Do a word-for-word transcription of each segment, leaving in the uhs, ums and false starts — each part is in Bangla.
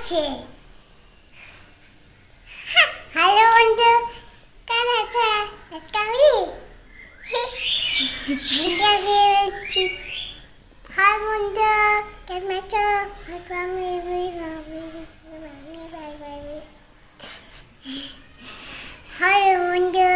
আছে। হ্যালো বন্ধু, কেমন আছো? কামি হচ্ছে। হাই বন্ধু, কেমন আছো? কামি হাই বন্ধু।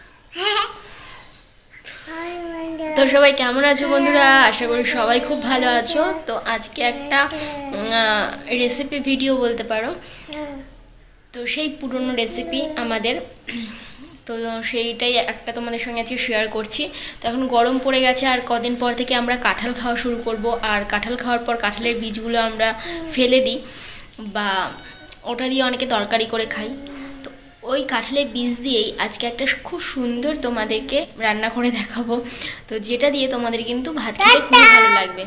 তো সবাই কেমন আছো বন্ধুরা? আশা করি সবাই খুব ভালো আছো। তো আজকে একটা রেসিপি ভিডিও বলতে পারো, তো সেই পুরনো রেসিপি আমাদের, তো সেইটাই একটা তোমাদের সঙ্গে আজকে শেয়ার করছি। তো এখন গরম পড়ে গেছে, আর কদিন পর থেকে আমরা কাঁঠাল খাওয়া শুরু করব। আর কাঁঠাল খাওয়ার পর কাঁঠালের বীজগুলো আমরা ফেলে দিই, বা ওটা দিয়ে অনেকে তরকারি করে খাই। তো ওই কাঁঠালের বীজ দিয়েই আজকে একটা খুব সুন্দর তোমাদেরকে রান্না করে দেখাবো, তো যেটা দিয়ে তোমাদের কিন্তু ভাত খেতে খুবই ভালো লাগবে।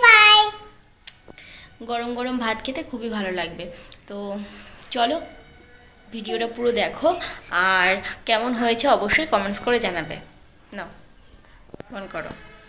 গরম গরম ভাত খেতে খুবই ভালো লাগবে। তো চলো ভিডিওটা পুরো দেখো, আর কেমন হয়েছে অবশ্যই কমেন্টস করে জানাবে। নাও মন করো।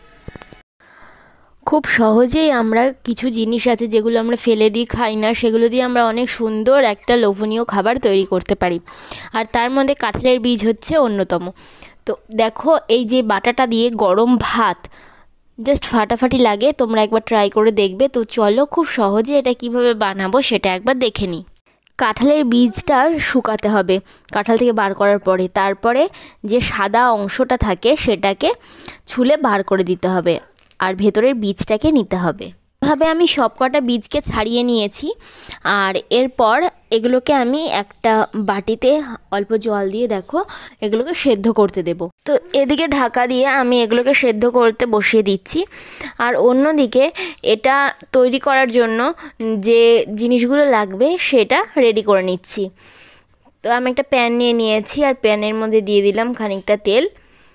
খুব সহজেই আমরা কিছু জিনিস আছে যেগুলো আমরা ফেলে দিই, খাই না, সেগুলো দিয়ে আমরা অনেক সুন্দর একটা লোভনীয় খাবার তৈরি করতে পারি। আর তার মধ্যে কাঁঠালের বীজ হচ্ছে অন্যতম। তো দেখো, এই যে বাটাটা দিয়ে গরম ভাত জাস্ট ফাটাফাটি লাগে, তোমরা একবার ট্রাই করে দেখবে। তো চলো খুব সহজে এটা কিভাবে বানাবো সেটা একবার দেখে নিই। কাঁঠালের বীজটা শুকাতে হবে কাঁঠাল থেকে বার করার পরে, তারপরে যে সাদা অংশটা থাকে সেটাকে ছুলে বার করে দিতে হবে, আর ভেতরের বীজটাকে নিতে হবে। এভাবে আমি সব কটা বীজকে ছাড়িয়ে নিয়েছি, আর এরপর এগুলোকে আমি একটা বাটিতে অল্প জল দিয়ে দেখো এগুলোকে সেদ্ধ করতে দেব। তো এদিকে ঢাকা দিয়ে আমি এগুলোকে সেদ্ধ করতে বসিয়ে দিচ্ছি, আর অন্যদিকে এটা তৈরি করার জন্য যে জিনিসগুলো লাগবে সেটা রেডি করে নিচ্ছি। তো আমি একটা প্যান নিয়ে নিয়েছি, আর প্যানের মধ্যে দিয়ে দিলাম খানিকটা তেল।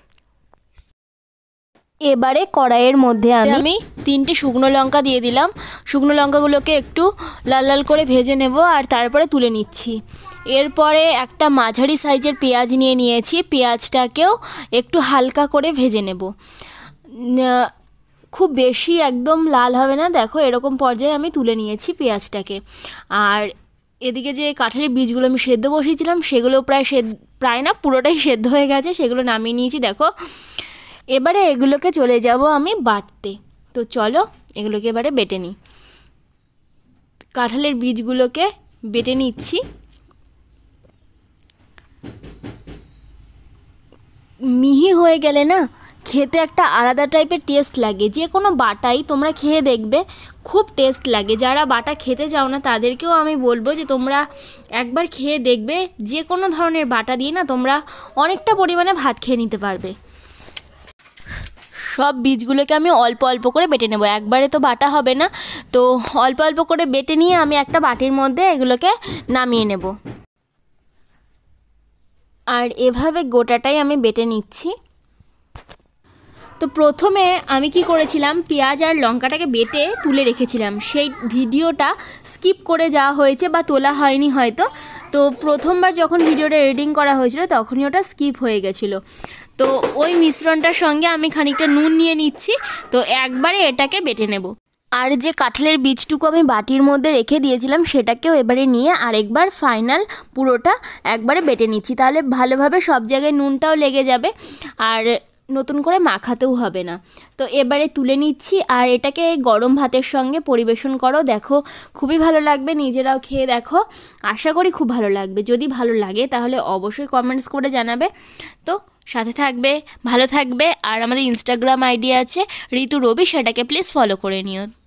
এবারে কড়াইয়ের মধ্যে আমি আমি তিনটে শুকনো লঙ্কা দিয়ে দিলাম। শুকনো লঙ্কাগুলোকে একটু লাল লাল করে ভেজে নেব, আর তারপরে তুলে নিচ্ছি। এরপরে একটা মাঝারি সাইজের পেঁয়াজ নিয়ে নিয়েছি, পেঁয়াজটাকেও একটু হালকা করে ভেজে নেব। খুব বেশি একদম লাল হবে না, দেখো এরকম পর্যায়ে আমি তুলে নিয়েছি পেঁয়াজটাকে। আর এদিকে যে কাঁঠালের বীজগুলো আমি সেদ্ধ বসিয়েছিলাম সেগুলো প্রায় সেদ্ধ প্রায় না পুরোটাই সেদ্ধ হয়ে গেছে, সেগুলো নামিয়ে নিয়েছি দেখো। এবারে এগুলোকে চলে যাব আমি বাটতে। তো চলো এগুলোকে এবারে বেটে নিই। কাঁঠালের বীজগুলোকে বেটে নিচ্ছি। মিহি হয়ে গেলে না খেতে একটা আলাদা টাইপের টেস্ট লাগে। যে কোনো বাটাই তোমরা খেয়ে দেখবে, খুব টেস্ট লাগে। যারা বাটা খেতে চাও না তাদেরকেও আমি বলবো যে তোমরা একবার খেয়ে দেখবে। যে কোনো ধরনের বাটা দিয়ে না তোমরা অনেকটা পরিমাণে ভাত খেয়ে নিতে পারবে। সব বীজগুলোকে আমি অল্প অল্প করে বেটে নেব, একবারে তো বাটা হবে না। তো অল্প অল্প করে বেটে নিয়ে আমি একটা বাটির মধ্যে এগুলোকে নামিয়ে নেব। আর এভাবে গোটাটাই আমি বেটে নিচ্ছি। তো প্রথমে আমি কি করেছিলাম, পেঁয়াজ আর লঙ্কাটাকে বেটে তুলে রেখেছিলাম, সেই ভিডিওটা স্কিপ করে যাওয়া হয়েছে বা তোলা হয়নি হয়তো। তো প্রথমবার যখন ভিডিওটা এডিটিং করা হয়েছিল তখনই ওটা স্কিপ হয়ে গেছিলো। তো ওই মিশ্রণটার সঙ্গে আমি খানিকটা নুন নিয়ে নিচ্ছি, তো একবারে এটাকে বেটে নেব। আর যে কাঁঠালের বীজটুকু আমি বাটির মধ্যে রেখে দিয়েছিলাম সেটাকেও এবারে নিয়ে আরেকবার ফাইনাল পুরোটা একবারে বেটে নিচ্ছি, তাহলে ভালোভাবে সব জায়গায় নুনটাও লেগে যাবে, আর নতুন করে মাখাতেও হবে না। তো এবারে তুলে নিচ্ছি, আর এটাকে গরম ভাতের সঙ্গে পরিবেশন করো, দেখো খুবই ভালো লাগবে। নিজেরাও খেয়ে দেখো, আশা করি খুব ভালো লাগবে। যদি ভালো লাগে তাহলে অবশ্যই কমেন্টস করে জানাবে। তো সাথে থাকবে, ভালো থাকবে। আর আমাদের ইনস্টাগ্রাম আইডি আছে ঋতু রবি, সেটাকে প্লিজ ফলো করে নিও।